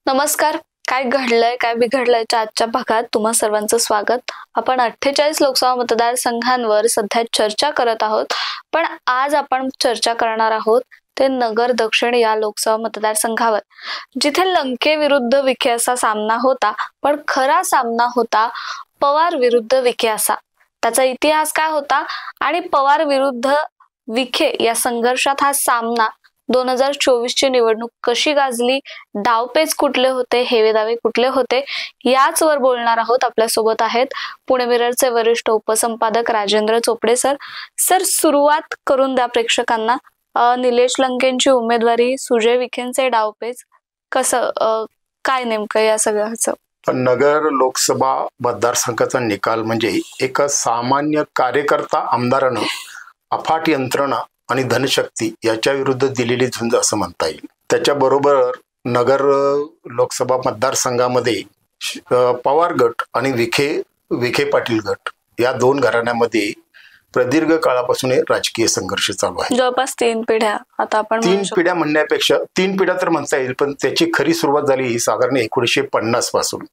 नमस्कार. काय घडलंय काय बिघडलंय आजच्या भागात तुम्हा सर्वांचं स्वागत. आपण 48 लोकसभा मतदारसंघांवर सध्या चर्चा करत आहोत, पण आज आपण चर्चा करणार आहोत ते नगर दक्षिण या लोकसभा मतदारसंघावर, जिथे लंके विरुद्ध विखे असा सामना होता, पण खरा सामना होता पवार विरुद्ध विखे असा. त्याचा इतिहास काय होता आणि पवार विरुद्ध विखे या संघर्षात हा सामना 2024 ची निवडणूक कशी गाजली, डावपेच कुठले होते, हेवेदावे कुठले होते, याच वर बोलणार आहोत. आपल्या सोबत आहेत पुणे मिररचे वरिष्ठ उपसंपादक राजेंद्र चोपडे सर. सुरुवात करून द्या प्रेक्षकांना. निलेश लंकेंची उमेदवारी, सुजय विखेंचे डावपेच, कसं काय नेमकं या सगळ्याचं? नगर लोकसभा मतदारसंघाचा निकाल म्हणजे एका सामान्य कार्यकर्ता आमदारानं अफाट यंत्रणा आणि धनशक्ती याच्या विरुद्ध दिलेली झुंज असं म्हणता येईल. त्याच्याबरोबर नगर लोकसभा मतदारसंघामध्ये पवार गट आणि विखे पाटील गट या दोन घराण्यामध्ये प्रदीर्घ काळापासून राजकीय संघर्ष चालू आहे. जवळपास 3 पिढ्या. आता आपण 3 पिढ्या म्हणण्यापेक्षा 3 पिढ्या तर म्हणता येईल, पण त्याची खरी सुरुवात झाली ही साधारण 1950 पासून.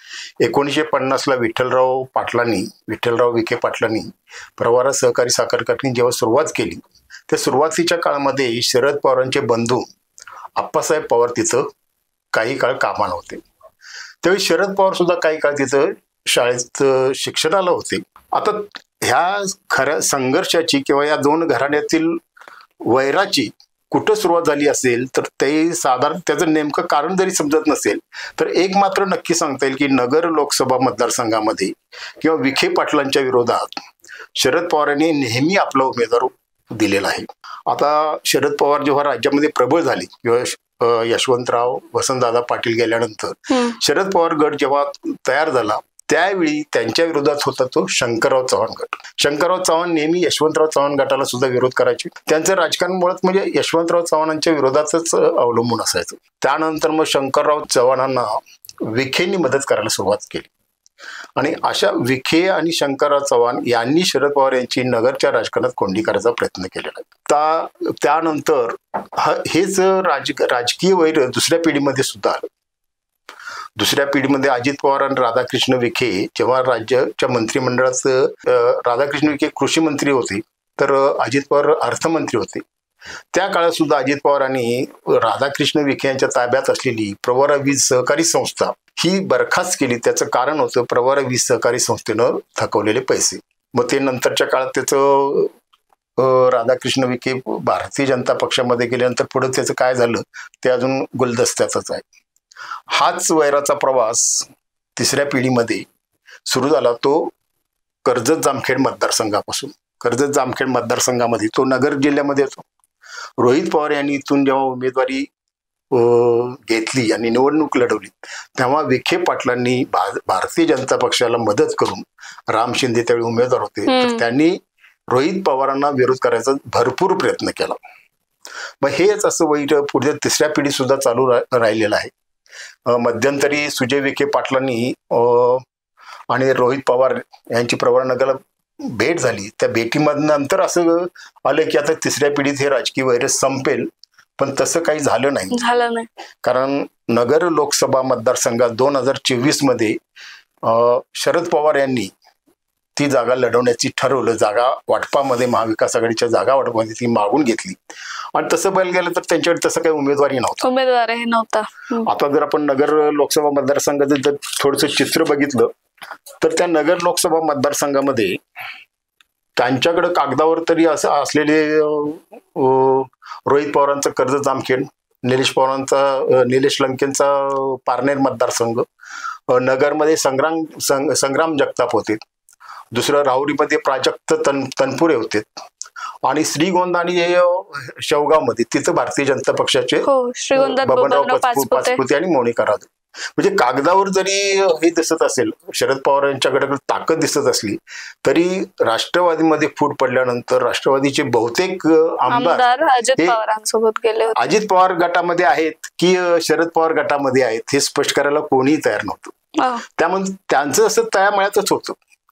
1950ला विठ्ठलराव विखे पाटलांनी प्रवरा सहकारी साखर कारखान्याने जेव्हा सुरुवात केली, त्या सुरुवातीच्या काळामध्ये शरद पवारांचे बंधू आप्पासाहेब पवार तिथं काही काळ कामाला होते. त्यावेळी शरद पवार सुद्धा काही काळ तिथं शाळेत शिक्षणाला होते. आता ह्या खऱ्या संघर्षाची किंवा या दोन घराण्यातील वैराची कुठं सुरुवात झाली असेल तर ते साधारण त्याचं नेमकं कारण जरी समजत नसेल तर एक मात्र नक्की सांगता येईल की नगर लोकसभा मतदारसंघामध्ये किंवा विखे पाटलांच्या विरोधात शरद पवारांनी नेहमी आपला उमेदवार दिलेला आहे. आता शरद पवार जेव्हा राज्यामध्ये प्रबळ झाले किंवा यशवंतराव वसंतदादा पाटील गेल्यानंतर शरद पवार गट जेव्हा तयार झाला त्यावेळी त्यांच्या विरोधात होता तो शंकरराव चव्हाण गट. शंकरराव चव्हाण नेहमी यशवंतराव चव्हाण गटाला सुद्धा विरोध करायचे. त्यांचं राजकारण मुळात म्हणजे यशवंतराव चव्हाणांच्या विरोधातच अवलंबून असायचं. त्यानंतर मग शंकरराव चव्हाणांना विखेंनी मदत करायला सुरुवात केली आणि अशा विखे आणि शंकरराव चव्हाण यांनी शरद पवार यांची नगरच्या राजकारणात कोंडी करायचा प्रयत्न केलेला आहे. त्यानंतर हेच राजकीय वैर दुसऱ्या पिढीमध्ये सुद्धा आलं. दुसऱ्या पिढीमध्ये अजित पवार आणि राधाकृष्ण विखे जेव्हा राज्याच्या मंत्रिमंडळात राधाकृष्ण विखे कृषी मंत्री होते तर अजित पवार अर्थमंत्री होते. त्या काळात सुद्धा अजित पवार आणि राधाकृष्ण विखे यांच्या ताब्यात असलेली प्रवरा वीज सहकारी संस्था ही बरखास्त केली. त्याचं कारण होतं प्रवरा वीज सहकारी संस्थेनं थकवलेले पैसे. मग ते नंतरच्या काळात त्याचं राधाकृष्ण विखे भारतीय जनता पक्षामध्ये गेल्यानंतर पुढे त्याचं काय झालं ते अजून गुलदस्त्यातच आहे. हाच वैराचा प्रवास तिसऱ्या पिढीमध्ये सुरू झाला, तो कर्जत जामखेड मतदारसंघापासून. कर्जत जामखेड मतदारसंघामध्ये तो नगर जिल्ह्यामध्ये येतो. रोहित पवार यांनी इथून जेव्हा उमेदवारी घेतली आणि निवडणूक लढवली तेव्हा विखे पाटलांनी भारतीय जनता पक्षाला मदत करून, राम शिंदे त्यावेळी उमेदवार होते, तर त्यांनी रोहित पवारांना विरोध करायचा भरपूर प्रयत्न केला. मग हेच असं वैर पुढे तिसऱ्या पिढी सुद्धा चालू राहिलेलं आहे. मध्यंतरी सुजय विखे पाटलांनी आणि रोहित पवार यांची प्रवरानगरला भेट झाली. त्या भेटीनंतर असं आलं की आता तिसऱ्या पिढीत हे राजकीय वैर संपेल, पण तसं काही झालं नाही. कारण नगर लोकसभा मतदारसंघात 2024 मध्ये शरद पवार यांनी ती जागा लढवण्याची ठरवलं. जागा वाटपामध्ये, महाविकास आघाडीच्या जागा वाटपामध्ये ती मागून घेतली आणि तसं बघायला गेलं तर त्यांच्याकडे तसं काही उमेदवारी नव्हता. आता जर आपण नगर लोकसभा मतदारसंघाचं जर थोडंसं चित्र बघितलं तर त्या नगर लोकसभा मतदारसंघामध्ये त्यांच्याकडे कागदावर तरी असं असलेले रोहित पवारांचं कर्जत जामखेड, निलेश लंकेंचा पारनेर मतदारसंघ, नगरमध्ये संग्राम जगताप होते, दुसरं राहुरीमध्ये प्राजक्त तनपुरे होते आणि श्रीगोंदा आणि शेवगावमध्ये तिथं भारतीय जनता पक्षाचे बबनराव पाचपुते आणि मोनिका राऊत. म्हणजे कागदावर जरी हे दिसत असेल, शरद पवार यांच्याकडे ताकद दिसत असली तरी राष्ट्रवादीमध्ये फूट पडल्यानंतर राष्ट्रवादीचे बहुतेक आमदार अजित पवार गटामध्ये आहेत की शरद पवार गटामध्ये आहेत हे स्पष्ट करायला कोणीही तयार नव्हतं. त्यामुळे त्यांचं असं तयामळ्यातच होतं.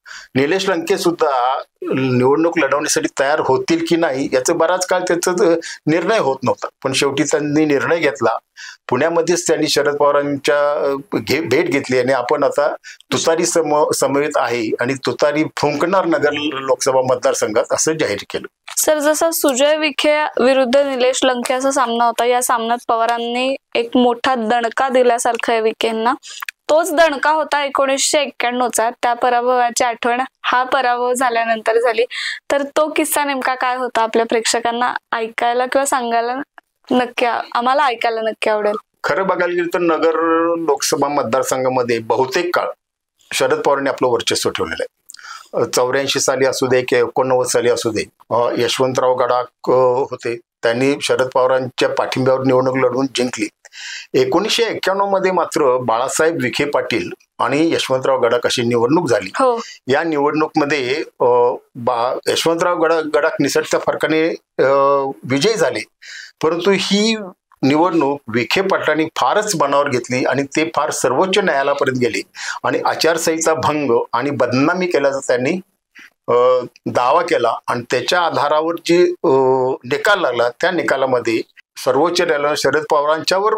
निलेश लंके सुद्धा निवडणूक लढवण्यासाठी तयार होतील की नाही याचा बराच काळ त्याचा निर्णय होत नव्हता. पण शेवटी त्यांनी निर्णय घेतला. पुण्यामध्येच त्यांनी शरद पवारांच्या भेट घेतली आणि आपण आता तुतारी समवेत आहे आणि तुतारी फुंकणार नगर लोकसभा मतदारसंघात असं जाहीर केलं. सर, जसा सुजय विखे विरुद्ध निलेश लंके असा सामना होता, या सामन्यात पवारांनी एक मोठा दणका दिल्यासारखं आहे विखेंना. तोच दणका होता 1991चा. त्या पराभवाची आठवण हा पराभव झाल्यानंतर झाली. तर तो किस्सा नेमका काय होता आपल्या प्रेक्षकांना ऐकायला किंवा सांगायला आम्हाला ऐकायला नक्की आवडेल. खरं बघायला गेलं तर नगर लोकसभा मतदारसंघामध्ये बहुतेक काळ शरद पवारांनी आपलं वर्चस्व ठेवलेलं आहे. 84 साली असू दे की 89 साली असू दे, यशवंतराव गडाख होते, त्यांनी शरद पवारांच्या पाठिंब्यावर निवडणूक लढवून जिंकली. 1991 मध्ये मात्र बाळासाहेब विखे पाटील आणि यशवंतराव गडाख अशी निवडणूक झाली. या निवडणूकमध्ये यशवंतराव गडाख निसटत्या फरकाने विजयी झाले. परंतु ही निवडणूक विखे पाटलांनी फारच मनावर घेतली आणि ते फार सर्वोच्च न्यायालयापर्यंत गेले आणि आचारसंहिता भंग आणि बदनामी केल्याचा त्यांनी दावा केला आणि त्याच्या आधारावर जे निकाल लागला त्या निकालामध्ये सर्वोच्च न्यायालयाने शरद पवारांच्यावर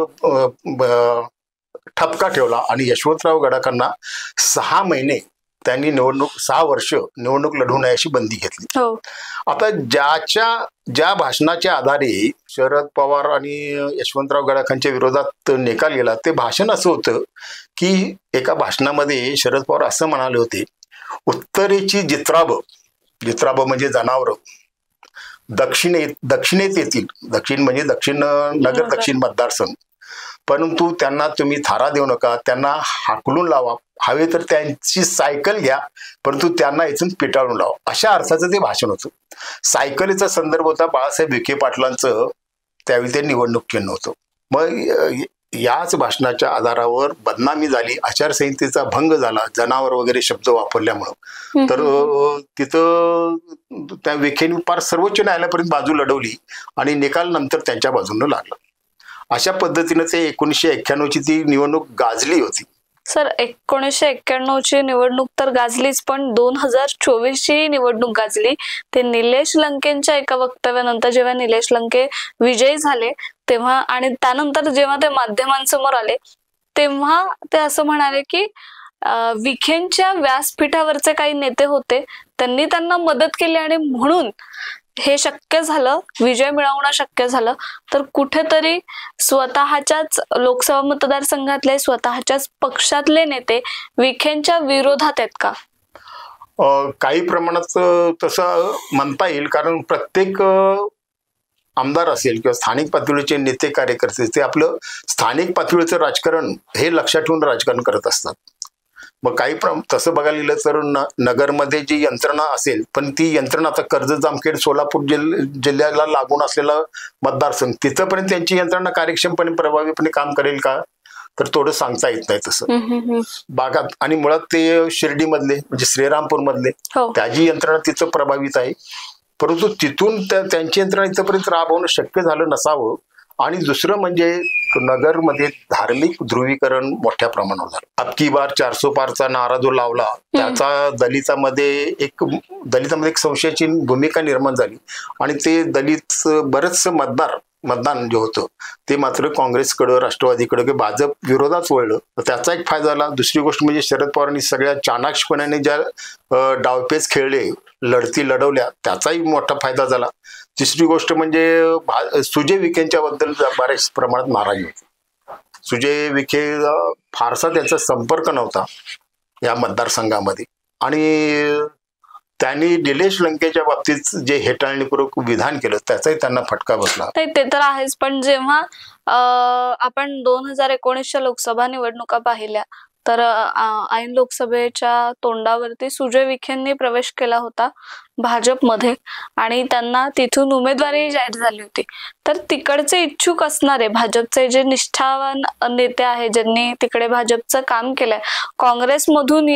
ठपका ठेवला आणि यशवंतराव गडाखांना 6 महिने त्यांनी 6 वर्ष निवडणूक लढवू नये अशी बंदी घेतली. आता ज्या भाषणाच्या आधारे शरद पवार आणि यशवंतराव गडाखांच्या विरोधात निकाल गेला ते भाषण असं होतं की एका भाषणामध्ये शरद पवार असं म्हणाले होते, उत्तरेची जित्राब म्हणजे जनावर दक्षिणेत येतील, दक्षिण म्हणजे नगर दक्षिण मतदारसंघ, परंतु त्यांना तुम्ही थारा देऊ नका, त्यांना हाकलून लावा, हवे तर त्यांची सायकल घ्या, परंतु त्यांना इथून पिटाळून लावा, अशा अर्थाचं ते भाषण होतं. सायकलीचा संदर्भ होता बाळासाहेब विखे पाटलांचं, त्यावेळी ते निवडणूक चिन्ह होतं. मग याच भाषणाच्या आधारावर बदनामी झाली, आचारसंहितेचा भंग झाला जनावर वगैरे शब्द वापरल्यामुळं. तर तिथं त्या विखेने फार सर्वोच्च न्यायालयापर्यंत बाजू लढवली आणि निकाल नंतर त्यांच्या बाजूनं लागला. अशा पद्धतीनं ते 1991ची ती निवडणूक गाजली होती. सर, 1991ची निवडणूक तर गाजलीच, पण 2024ची निवडणूक गाजली. ते निलेश लंकेंच्या एका वक्तव्यानंतर, जेव्हा निलेश लंके विजयी झाले तेव्हा आणि त्यानंतर जेव्हा ते माध्यमांसमोर आले तेव्हा ते असं म्हणाले की विखेंच्या व्यासपीठावरचे काही नेते होते, त्यांनी त्यांना मदत केली आणि म्हणून हे शक्य झालं, विजय मिळवणं शक्य झालं. तर कुठेतरी स्वतःच्याच लोकसभा मतदारसंघातले स्वतःच्याच पक्षातले नेते विखेंच्या विरोधात आहेत का? काही प्रमाणात तसं म्हणता येईल, कारण प्रत्येक आमदार असेल किंवा स्थानिक पातळीचे नेते कार्यकर्ते ते आपलं स्थानिक पातळीचं राजकारण हे लक्षात ठेवून राजकारण करत असतात. मग काही तसं बघायला गेलं तर नगरमध्ये जी यंत्रणा असेल, पण ती यंत्रणा आता कर्जत जामखेड सोलापूर जिल्ह्याला लागून असलेला मतदारसंघ, तिथंपर्यंत त्यांची यंत्रणा कार्यक्षमपणे प्रभावीपणे काम करेल का, तर थोडं सांगता येत नाही तसं भागात. आणि मुळात ते शिर्डीमधले म्हणजे श्रीरामपूर मधले त्याची यंत्रणा तिथं प्रभावित आहे, परंतु तिथून त्यांची यंत्रणा इथंपर्यंत राबवणं शक्य झालं नसावं. आणि दुसरं म्हणजे नगरमध्ये धार्मिक ध्रुवीकरण मोठ्या प्रमाणावर झालं. अबकी बार 400 पारचा नारा जो लावला त्याचा दलितांमध्ये एक संशयाची भूमिका निर्माण झाली आणि ते दलित बरंचसं मतदान जे होतं ते मात्र काँग्रेसकडं, राष्ट्रवादीकडं किंवा भाजप विरोधात वळलं. त्याचा एक फायदा झाला. दुसरी गोष्ट म्हणजे शरद पवारांनी सगळ्या चाणाक्षपणाने ज्या डावपेच खेळले, लढती लढवल्या, त्याचाही मोठा फायदा झाला. तिसरी गोष्ट म्हणजे सुजय विखेंच्या बद्दल बऱ्याच प्रमाणात नाराजी होती. सुजय विखे फारसा त्यांचा संपर्क नव्हता या मतदारसंघामध्ये आणि त्यांनी निलेश लंकेच्या बाबतीत जे हेटाळणीपूर्वक विधान केलं त्याचाही त्यांना फटका बसला. ते तर आहेच, पण जेव्हा आपण 2019च्या लोकसभा निवडणुका पाहिल्या तर ऐन लोकसभेच्या तोंडावरती सुजय विखेंनी प्रवेश केला होता भाजपमध्ये आणि त्यांना तिथून उमेदवारी जाहीर झाली होती. तर तिकडचे इच्छुक असणारे भाजपचे जे निष्ठावान नेते आहेत, ज्यांनी तिकडे भाजपचं काम केलंय, काँग्रेसमधून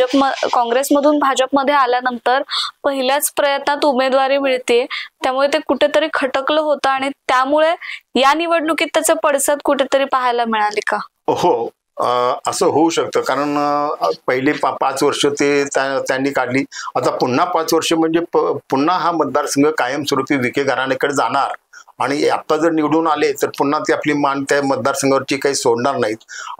भाजपमध्ये आल्यानंतर पहिल्याच प्रयत्नात उमेदवारी मिळते, त्यामुळे ते कुठेतरी खटकलं होतं आणि त्यामुळे या निवडणुकीत त्याचं पडसाद कुठेतरी पाहायला मिळाले का? हो, असं होऊ शकतं, कारण पहिली 5 वर्ष त्यांनी काढली, आता पुन्हा 5 वर्ष म्हणजे पुन्हा हा मतदारसंघ कायमस्वरूपी विखे घराण्याकडे जाणार आणि आता जर निवडून आले तर पुन्हा ते आपली मान त्या मतदारसंघावरची काही सोडणार नाहीत.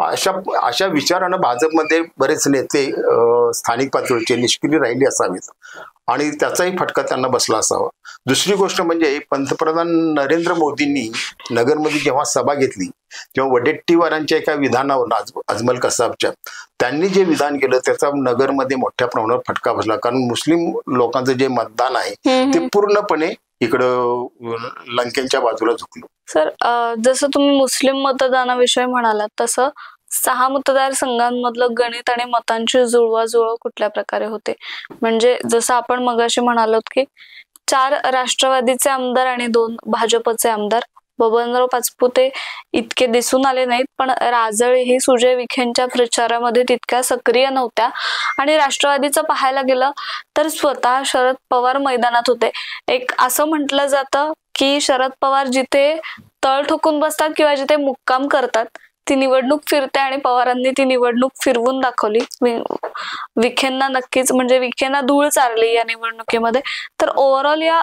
अशा विचारानं भाजपमध्ये बरेच नेते स्थानिक पातळीचे निष्क्रिय राहिले असावेत आणि त्याचाही फटका त्यांना बसला असावा. दुसरी गोष्ट म्हणजे पंतप्रधान नरेंद्र मोदींनी नगरमध्ये जेव्हा सभा घेतली तेव्हा वडेट्टीवारांच्या एका विधानावर, अजमल कसाबच्या, त्यांनी जे विधान केलं त्याचा नगरमध्ये मोठ्या प्रमाणावर फटका बसला, कारण मुस्लिम लोकांचं जे मतदान आहे ते पूर्णपणे इकडं लंकेच्या बाजूला झुकलं. सर, जसं तुम्ही मुस्लिम मतदानाविषयी म्हणालात तसं 6 मतदारसंघांमधलं गणित आणि मतांची जुळवाजुळव कुठल्या प्रकारे होते? म्हणजे जसं आपण मगाशी म्हणालोत की 4 राष्ट्रवादीचे आमदार आणि 2 भाजपचे आमदार. बबनराव पाचपुते इतके दिसून आले नाहीत, पण राजळही सुजय विखेंच्या प्रचारामध्ये तितक्या सक्रिय नव्हत्या. आणि राष्ट्रवादीचं पाहायला गेलं तर स्वतः शरद पवार मैदानात होते. एक असं म्हटलं जातं की शरद पवार जिथे तळ ठोकून बसतात किंवा जिथे मुक्काम करतात ती निवडणूक फिरते आणि पवारांनी ती निवडणूक फिरवून दाखवली. विखेंना नक्कीच, म्हणजे विखेंना धूळ चारली या निवडणुकीमध्ये. तर ओव्हरऑल या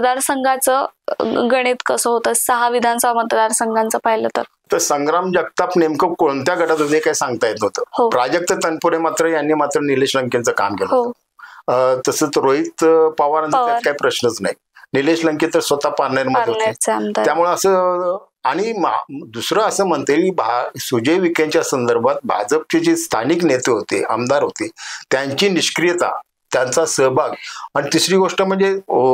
मतदारसंघाचं गणित कसं होतं 6 विधानसभा मतदारसंघांचं पाहिलं तर संग्राम जगताप नेमकं कोणत्या गटात होते काय सांगता येत नव्हतं. प्राजक्त तनपुरे यांनी मात्र निलेश लंकेंचं काम केलं. तसंच रोहित पवारांचा त्यात काही प्रश्नच नाही. निलेश लंके तर स्वतः पारनेरमध्ये होते. त्यामुळे असं, आणि दुसरं असं म्हणता येईल सुजय विखेंच्या संदर्भात भाजपचे जे स्थानिक नेते होते, आमदार होते, त्यांची निष्क्रियता, त्यांचा सहभाग. आणि तिसरी गोष्ट म्हणजे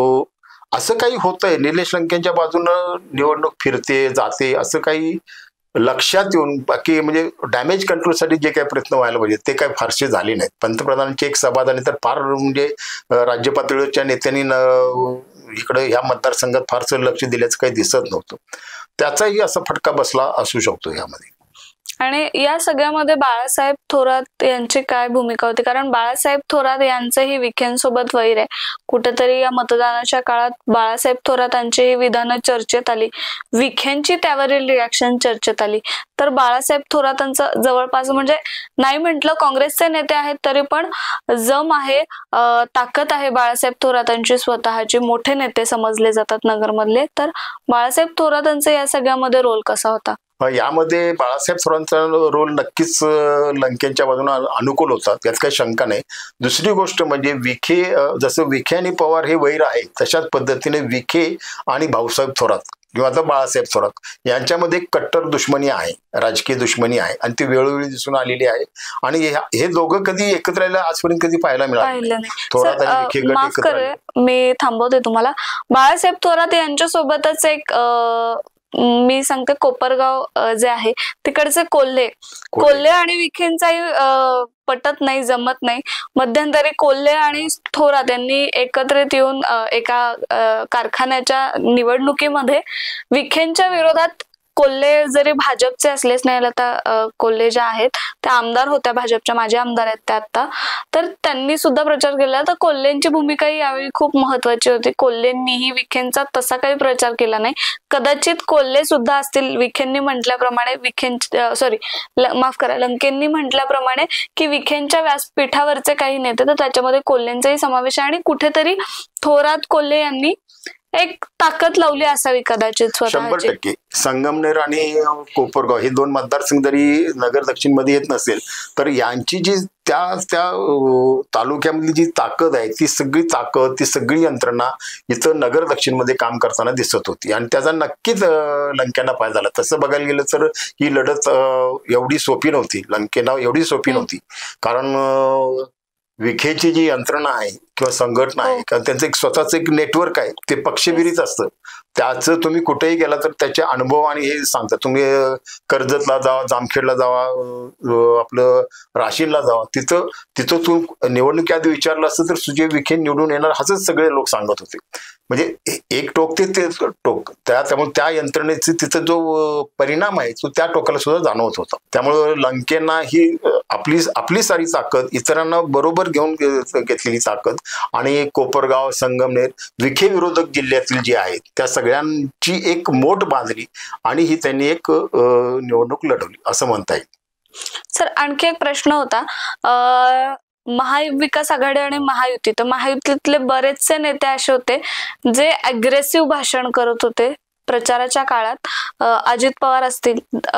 असं काही होतंय निलेश लंकेंच्या बाजूनं निवडणूक फिरते जाते असं काही लक्षात येऊन, बाकी म्हणजे डॅमेज कंट्रोलसाठी जे काही प्रयत्न व्हायला पाहिजे ते काही फारसे झाले नाहीत. पंतप्रधानांची एक सभा झाली तर फार म्हणजे राज्य पातळीवरच्या नेत्यांनी इकडे ह्या मतदारसंघात फारसं लक्ष दिल्याचं काही दिसत नव्हतं. त्याचाही असा फटका बसला असू शकतो यामध्ये. आणि या सगळ्यामध्ये बाळासाहेब थोरात यांची काय भूमिका होती? कारण बाळासाहेब थोरात यांचंही विखेंसोबत वैर आहे. कुठेतरी या मतदानाच्या काळात बाळासाहेब थोरातांची ही विधानं चर्चेत आली, विखेंची त्यावरील रिॲक्शन चर्चेत आली. तर बाळासाहेब थोरातांचं जवळपास, म्हणजे नाही म्हटलं काँग्रेसचे नेते आहेत तरी पण जम आहे, ताकद आहे बाळासाहेब थोरातांची स्वतःची, मोठे नेते समजले जातात नगरमधले. तर बाळासाहेब थोरातांचा या सगळ्यामध्ये रोल कसा होता? यामध्ये बाळासाहेब थोरातांचा रोल नक्कीच लंकेच्या बाजूने अनुकूल होता, त्यात काही शंका नाही. दुसरी गोष्ट म्हणजे विखे, जसं विखे आणि पवार हे वैर आहे तशाच पद्धतीने विखे आणि भाऊसाहेब थोरात किंवा आता बाळासाहेब थोरात यांच्यामध्ये कट्टर दुश्मनी आहे, राजकीय दुश्मनी आहे आणि ती वेळोवेळी दिसून आलेली आहे. आणि हे दोघं कधी एकत्र यायला आजपर्यंत कधी पाहायला मिळालं नाही. थोरात आणि विखे गट एकत्र. मी थांबवते तुम्हाला. बाळासाहेब थोरात यांच्यासोबतच एक मी सांगते, कोपरगाव जे आहे तिकडचे कोल्हे आणि विखेंचाही पटत नाही, जमत नाही. मध्यंतरी कोल्हे आणि थोरात यांनी एकत्रित येऊन एका कारखान्याच्या निवडणुकीमध्ये विखेंच्या विरोधात, कोल्हे जरी भाजपचे असलेच नाही, आता कोल्हे ज्या आहेत त्या आमदार होत्या भाजपच्या, माझे आमदार आहेत त्या आता, तर त्यांनी सुद्धा प्रचार केला. तर कोल्हेंची भूमिकाही यावेळी खूप महत्वाची होती. कोल्हेंनीही विखेंचा तसा काही प्रचार केला नाही. कदाचित कोल्हे सुद्धा असतील विखेंनी म्हटल्याप्रमाणे, माफ करा, लंकेंनी म्हटल्याप्रमाणे की विखेंच्या व्यासपीठावरचे काही नेते, तर त्याच्यामध्ये कोल्हेंचाही समावेश आहे. आणि कुठेतरी थोरात कोल्हे यांनी एक ताकद लावली असावी कदाचित स्वतःची. 100%. संगमनेर आणि कोपरगाव हे 2 मतदारसंघ जरी नगर दक्षिण मध्ये येत नसेल तर यांची जी त्या तालुक्यामधली जी ताकद आहे ती सगळी ताकद, ती सगळी यंत्रणा इथं नगर दक्षिण मध्ये काम करताना दिसत होती आणि त्याचा नक्कीच लंकेंना फायदा झाला. तसं बघायला गेलं तर ही लढत एवढी सोपी नव्हती, लंकेंना एवढी सोपी नव्हती, कारण विखेची जी यंत्रणा आहे किंवा संघटना आहे, कारण त्यांचं एक स्वतःच एक नेटवर्क आहे, ते पक्षविरीच असतं. त्याचं तुम्ही कुठेही गेला तर त्याचे अनुभव आणि हे सांगतात. तुम्ही कर्जतला जावा, जामखेडला जावा, आपलं राशीनला जावा, तिथं तू निवडणुकी आधी विचारलं असतं तर सुजय विखे निवडून येणार असंच सगळे लोक सांगत होते. म्हणजे एक टोक ते टोक, त्यामुळे त्या यंत्रणेचे तिथं जो परिणाम आहे तो त्या टोकाला सुद्धा जाणवत होता. त्यामुळे लंकेंना ही आपली सारी ताकद, इतरांना बरोबर घेऊन घेतलेली ताकद आणि कोपरगाव, संगमनेर, विखे विरोधक जिल्ह्यातील जे आहेत त्या सगळ्यांची एक मोठ बांधली आणि ही त्यांनी एक निवडणूक लढवली असं म्हणता येईल. सर आणखी एक प्रश्न होता. महाविकास आघाडी आणि महायुती, तर महायुतीतले बरेचसे नेते असे होते जे अग्रेसिव्ह भाषण करत होते प्रचाराच्या काळात. अजित पवार असतील,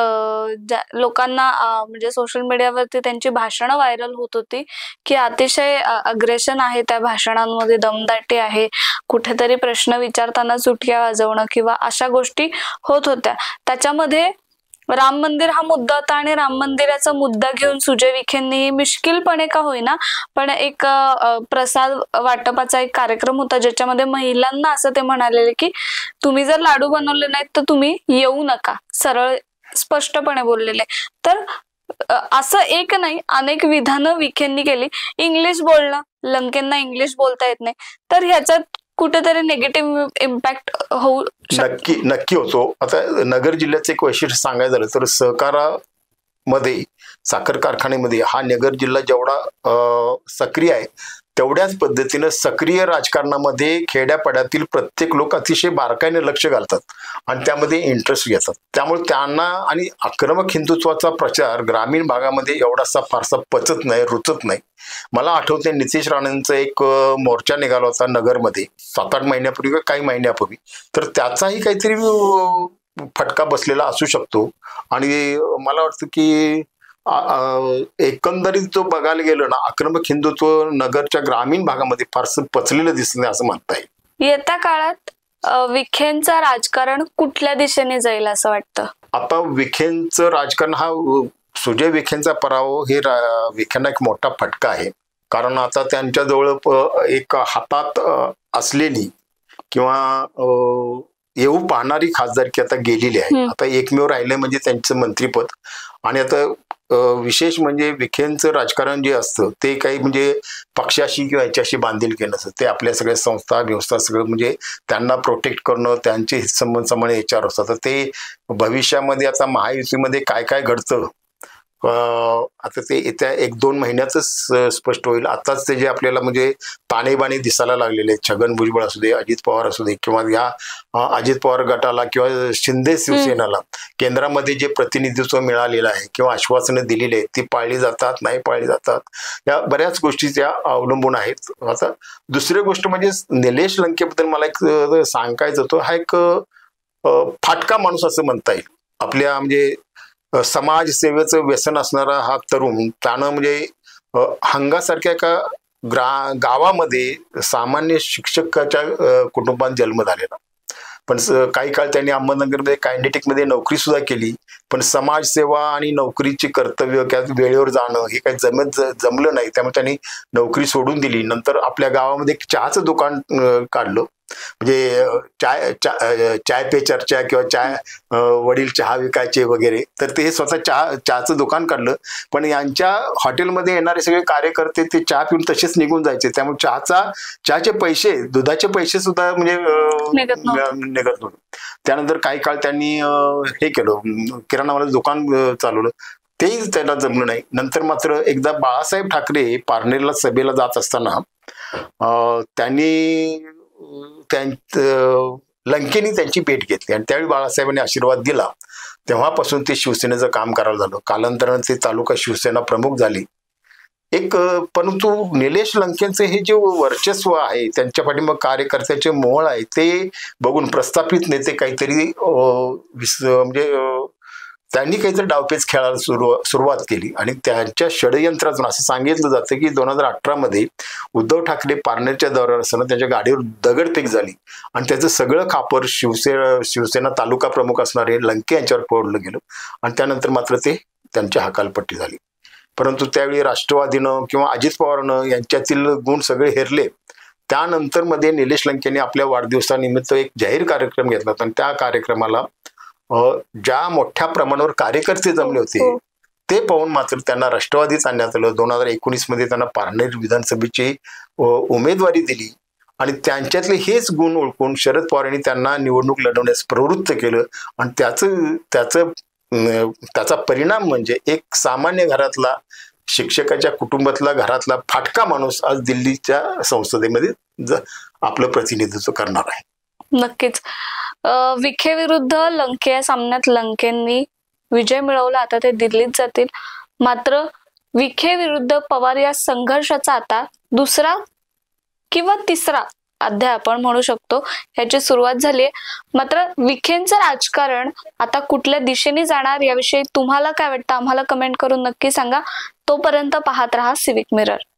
लोकांना म्हणजे सोशल मीडियावरती त्यांची भाषणं व्हायरल होत होती की अतिशय अग्रेशन आहे त्या भाषणांमध्ये, दमदाटी आहे, कुठेतरी प्रश्न विचारताना चुटक्या वाजवणं किंवा अशा गोष्टी होत होत्या. त्याच्यामध्ये राम मंदिर हा मुद्दा होता आणि राम मंदिराचा मुद्दा घेऊन सुजय विखेंनी मिश्किलपणे का होईना पण एक प्रसाद वाटपाचा एक कार्यक्रम होता ज्याच्यामध्ये महिलांना असं ते म्हणालेले की तुम्ही जर लाडू बनवले नाहीत तर तुम्ही येऊ नका, सरळ स्पष्टपणे बोललेले. तर असं एक नाही, अनेक विधानं विखेंनी केली. इंग्लिश बोलणं, लंकेंना इंग्लिश बोलता येत नाही, तर ह्याच्यात कुठेतरी निगेटिव्ह इम्पॅक्ट होऊ नक्की होतो. आता नगर जिल्ह्याचं एक वैशिष्ट्य सांगायचं झालं तर सहकारामध्ये, साखर कारखान्यामध्ये हा नगर जिल्हा जेवढा सक्रिय आहे तेवढ्याच पद्धतीनं सक्रिय राजकारणामध्ये खेड्यापाड्यातील प्रत्येक लोक अतिशय बारकाईने लक्ष घालतात आणि त्यामध्ये इंटरेस्ट घेतात. त्यामुळे त्यांना आणि आक्रमक हिंदुत्वाचा प्रचार ग्रामीण भागामध्ये एवढासा फारसा पचत नाही, रुचत नाही. मला आठवते नितेश राणेंचा एक मोर्चा निघाला होता नगरमध्ये 7-8 महिन्यापूर्वी किंवा काही महिन्यापूर्वी, तर त्याचाही काहीतरी फटका बसलेला असू शकतो. आणि मला वाटतं की एकंदरीत जो बघायला गेलं ना, आक्रमक हिंदुत्व नगरच्या ग्रामीण भागामध्ये फारसं पचलेलं दिसत नाही असं म्हणता येईल. येत्या काळात विखेंचं राजकारण कुठल्या दिशेने जाईल असं वाटतं? आता विखेंचं राजकारण हा सुजय विखेंचा पराभव हे विखेंना एक मोठा फटका आहे. कारण आता त्यांच्याजवळ एक हातात असलेली किंवा येऊ पाहणारी खासदारकी आता गेलेली आहे. आता एकमेव राहिले म्हणजे त्यांचं मंत्रीपद. आणि आता विशेष म्हणजे विखेंचं राजकारण जे असतं ते काही म्हणजे पक्षाशी किंवा याच्याशी बांधिलकी नसतं. ते आपल्या सगळ्या संस्था व्यवस्था सगळं म्हणजे त्यांना प्रोटेक्ट करणं, त्यांचे हितसंबंध सांभाळणं याच्यावर असतं. तर ते भविष्यामध्ये आता महायुतीमध्ये काय काय घडतं आता ते येत्या 1-2 महिन्यातच स्पष्ट होईल. आताच ते जे आपल्याला म्हणजे ताणेबाणे दिसायला लागलेले, छगन भुजबळ असू दे, अजित पवार असू दे, किंवा या अजित पवार गटाला किंवा शिंदे शिवसेनेला केंद्रामध्ये जे प्रतिनिधित्व मिळालेलं आहे किंवा आश्वासनं दिलेली आहेत ती पाळली जातात नाही पाळली जातात, या बऱ्याच गोष्टी त्या अवलंबून आहेत. आता दुसरी गोष्ट म्हणजे निलेश लंकेबद्दल मला एक सांगायचं होतं. हा एक फाटका माणूस असं म्हणता येईल. आपल्या म्हणजे समाजसेवेचं व्यसन असणारा हा तरुण, त्यानं म्हणजे हंगासारख्या एका गावामध्ये सामान्य शिक्षकाच्या कुटुंबात जन्म झालेला. पण काही काळ त्यांनी अहमदनगरमध्ये कायनेटिकमध्ये नोकरी सुद्धा केली. पण समाजसेवा आणि नोकरीची कर्तव्य किंवा वेळेवर जाणं हे काही जमलं नाही. त्यामुळे त्यांनी नोकरी सोडून दिली. नंतर आपल्या गावामध्ये एक चहाचं दुकान काढलं. म्हणजे चाय पे चर्चा किंवा वडील चहा विकायचे वगैरे, तर ते स्वतः चहाचं दुकान काढलं. पण यांच्या हॉटेलमध्ये येणारे सगळे कार्यकर्ते ते चहा पिऊन तसेच निघून जायचे. त्यामुळे चहाचे पैसे, दुधाचे पैसे सुद्धा म्हणजे निघत नव्हते. त्यानंतर काही काळ त्यांनी हे केलं, किराणावाला दुकान चालवलं. तेही त्याला जमलं नाही. नंतर मात्र एकदा बाळासाहेब ठाकरे पारनेरला सभेला जात असताना त्यांनी लंकेनी त्यांची भेट घेतली आणि त्यावेळी बाळासाहेबांनी आशीर्वाद दिला. तेव्हापासून ते शिवसेनेचं काम करायला झालं. कालांतराने ते तालुका शिवसेना प्रमुख झाले. परंतु निलेश लंकेंचं हे जे वर्चस्व आहे, त्यांच्या पाठीमागे कार्यकर्त्याचे मोह आहे, ते बघून प्रस्थापित नेते काहीतरी म्हणजे त्यांनी काहीतरी डावपेच खेळायला सुरुवात केली. आणि त्यांच्या षडयंत्रातून असं सांगितलं जातं की 2018 मध्ये उद्धव ठाकरे पारनेरच्या दौऱ्यावर असताना त्यांच्या गाडीवर दगडफेक झाली आणि त्याचं सगळं खापर शिवसेना तालुका प्रमुख असणारे लंके यांच्यावर फोडलं गेलं. आणि त्यानंतर मात्र त्यांची हकालपट्टी झाली. परंतु त्यावेळी राष्ट्रवादीनं किंवा अजित पवारनं यांच्यातील गुण सगळे हेरले. त्यानंतर मध्ये निलेश लंकेने आपल्या वाढदिवसानिमित्त एक जाहीर कार्यक्रम घेतला होता आणि त्या कार्यक्रमाला ज्या मोठ्या प्रमाणावर कार्यकर्ते जमले होते ते पाहून मात्र त्यांना राष्ट्रवादीच आणण्यात आलं. 2019 मध्ये त्यांना पारनेर विधानसभेची उमेदवारी दिली आणि त्यांच्यातले हेच गुण ओळखून शरद पवार यांनी त्यांना निवडणूक लढवण्यास प्रवृत्त केलं. आणि त्याचा परिणाम म्हणजे एक सामान्य घरातला, शिक्षकाच्या कुटुंबातला, घरातला फाटका माणूस आज दिल्लीच्या संसदेमध्ये आपलं प्रतिनिधित्व करणार आहे. नक्कीच. विखे विरुद्ध लंके या सामन्यात लंकेंनी विजय मिळवला. आता ते दिल्लीत जातील. मात्र विखे विरुद्ध पवार या संघर्षाचा आता दुसरा किंवा तिसरा अध्याय आपण म्हणू शकतो ह्याची सुरुवात झाली आहे। मात्र विखेंचं राजकारण आता कुठल्या दिशेने जाणार याविषयी तुम्हाला काय वाटतं आम्हाला कमेंट करून नक्की सांगा। तोपर्यंत पाहत रहा सिविक मिरर।